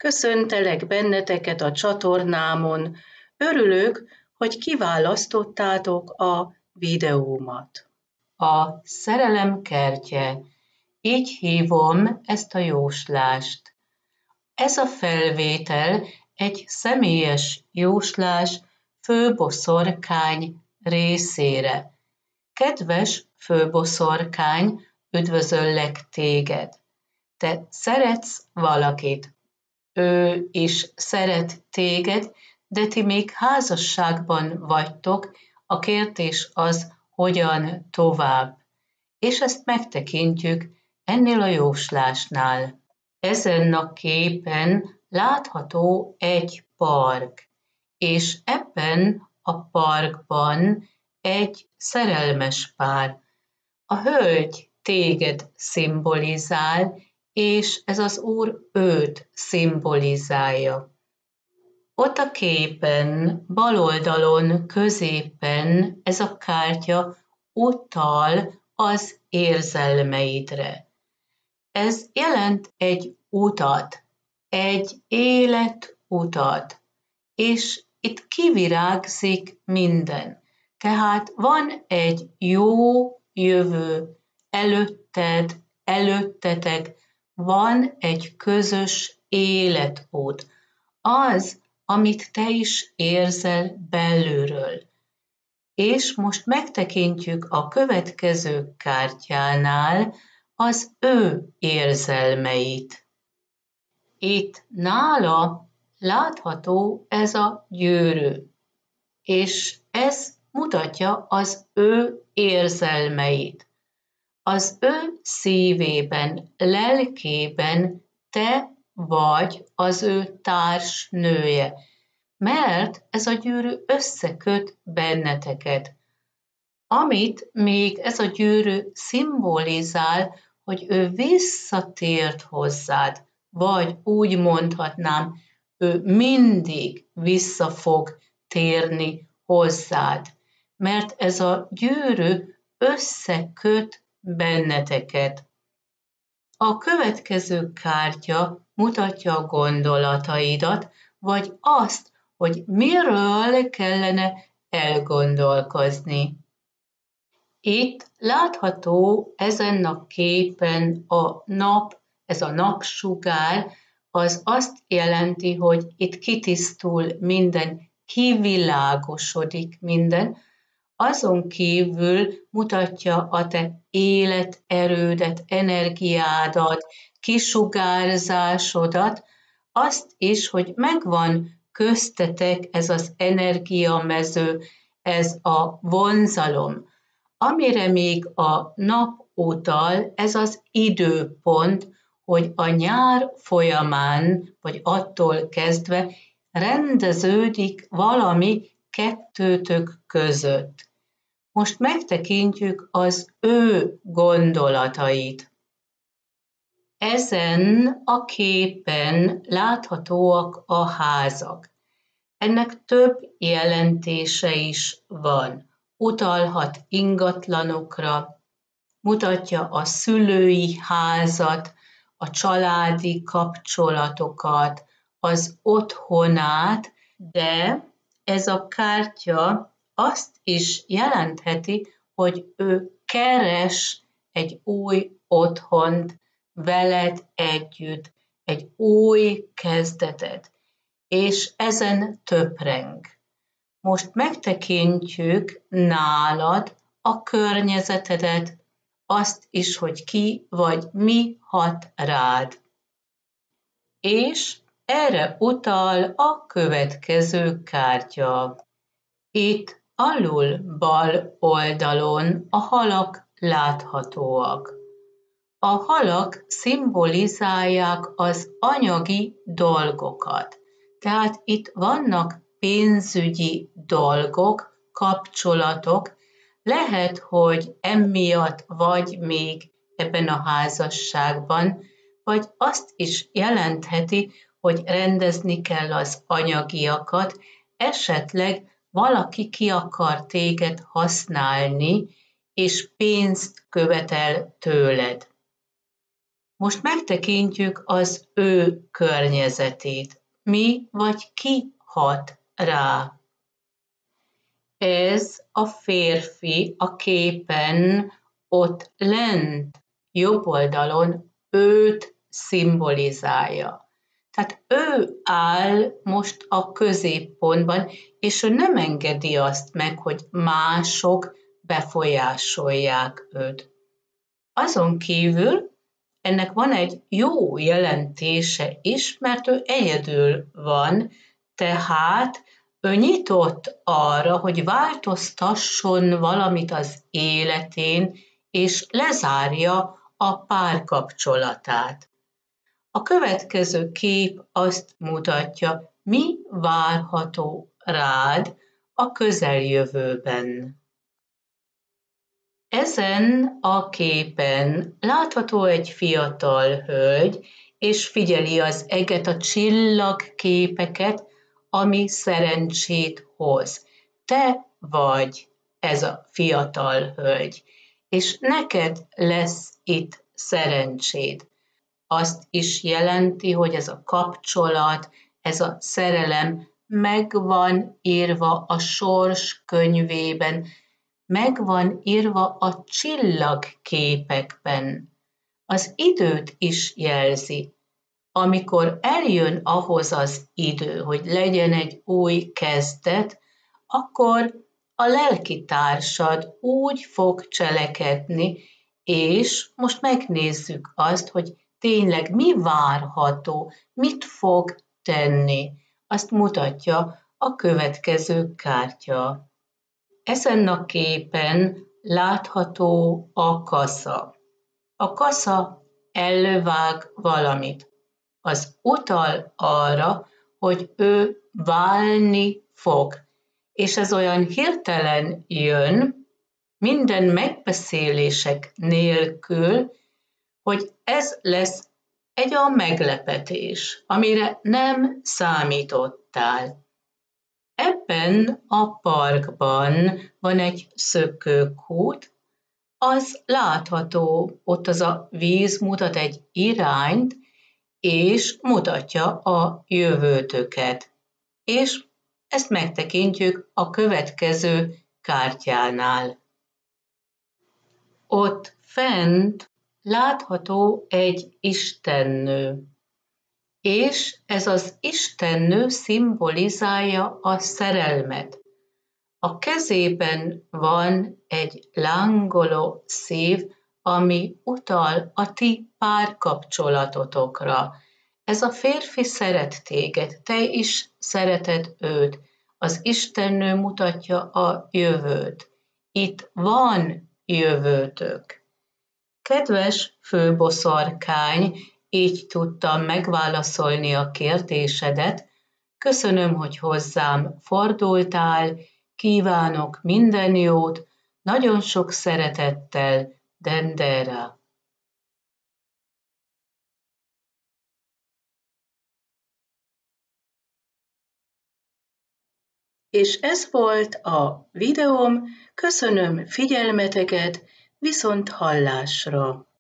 Köszöntelek benneteket a csatornámon. Örülök, hogy kiválasztottátok a videómat. A szerelem kertje. Így hívom ezt a jóslást. Ez a felvétel egy személyes jóslás főboszorkány részére. Kedves főboszorkány, üdvözöllek téged. Te szeretsz valakit. Ő is szeret téged, de ti még házasságban vagytok, a kérdés az, hogyan tovább. És ezt megtekintjük ennél a jóslásnál. Ezen a képen látható egy park, és ebben a parkban egy szerelmes pár. A hölgy téged szimbolizál, és ez az úr őt szimbolizálja. Ott a képen, bal oldalon, középen ez a kártya utal az érzelmeidre. Ez jelent egy utat, egy életutat, és itt kivirágzik minden. Tehát van egy jó jövő előtted, előttetek, van egy közös életút. Az, amit te is érzel belülről. És most megtekintjük a következő kártyánál az ő érzelmeit. Itt nála látható ez a gyűrű, és ez mutatja az ő érzelmeit. Az ő szívében, lelkében te vagy az ő társnője, mert ez a gyűrű összeköt benneteket. Amit még ez a gyűrű szimbolizál, hogy ő visszatért hozzád, vagy úgy mondhatnám, ő mindig vissza fog térni hozzád, mert ez a gyűrű összeköt benneteket. A következő kártya mutatja a gondolataidat, vagy azt, hogy miről kellene elgondolkozni. Itt látható ezen a képen a nap, ez a napsugár, az azt jelenti, hogy itt kitisztul minden, kivilágosodik minden, azon kívül mutatja a te életerődet, energiádat, kisugárzásodat, azt is, hogy megvan köztetek ez az energiamező, ez a vonzalom. Amire még a nap utal, ez az időpont, hogy a nyár folyamán, vagy attól kezdve rendeződik valami kettőtök között. Most megtekintjük az ő gondolatait. Ezen a képen láthatóak a házak. Ennek több jelentése is van. Utalhat ingatlanokra, mutatja a szülői házat, a családi kapcsolatokat, az otthonát, de ez a kártya azt is jelentheti, hogy ő keres egy új otthont veled együtt, egy új kezdetet, és ezen töpreng. Most megtekintjük nálad a környezetedet, azt is, hogy ki vagy mi hat rád. És erre utal a következő kártya. Itt alul bal oldalon a halak láthatóak. A halak szimbolizálják az anyagi dolgokat. Tehát itt vannak pénzügyi dolgok, kapcsolatok, lehet, hogy emiatt vagy még ebben a házasságban, vagy azt is jelentheti, hogy rendezni kell az anyagiakat, esetleg valaki ki akar téged használni, és pénzt követel tőled. Most megtekintjük az ő környezetét. Mi vagy ki hat rá? Ez a férfi a képen ott lent, jobb oldalon őt szimbolizálja. Tehát ő áll most a középpontban, és ő nem engedi azt meg, hogy mások befolyásolják őt. Azon kívül ennek van egy jó jelentése is, mert ő egyedül van, tehát ő nyitott arra, hogy változtasson valamit az életén, és lezárja a párkapcsolatát. A következő kép azt mutatja, mi várható rád a közeljövőben. Ezen a képen látható egy fiatal hölgy, és figyeli az eget, a csillagképeket, ami szerencsét hoz. Te vagy ez a fiatal hölgy, és neked lesz itt szerencséd. Azt is jelenti, hogy ez a kapcsolat, ez a szerelem meg van írva a sors könyvében, meg van írva a csillagképekben. Az időt is jelzi. Amikor eljön ahhoz az idő, hogy legyen egy új kezdet, akkor a lelkitársad úgy fog cselekedni, és most megnézzük azt, hogy tényleg mi várható, mit fog tenni. Azt mutatja a következő kártya. Ezen a képen látható a kasza. A kasza elvág valamit. Az utal arra, hogy ő válni fog. És ez olyan hirtelen jön, minden megbeszélések nélkül, hogy ez lesz egy olyan meglepetés, amire nem számítottál. Ebben a parkban van egy szökőkút, az látható, ott az a víz mutat egy irányt, és mutatja a jövőtöket. És ezt megtekintjük a következő kártyánál. Ott fent látható egy istennő, és ez az istennő szimbolizálja a szerelmet. A kezében van egy lángoló szív, ami utal a ti párkapcsolatotokra. Ez a férfi szeret téged, te is szereted őt. Az istennő mutatja a jövőt. Itt van jövőtök. Kedves főboszorkány, így tudtam megválaszolni a kérdésedet. Köszönöm, hogy hozzám fordultál, kívánok minden jót, nagyon sok szeretettel, Dendera. És ez volt a videóm, köszönöm figyelmeteket, viszont hallásra!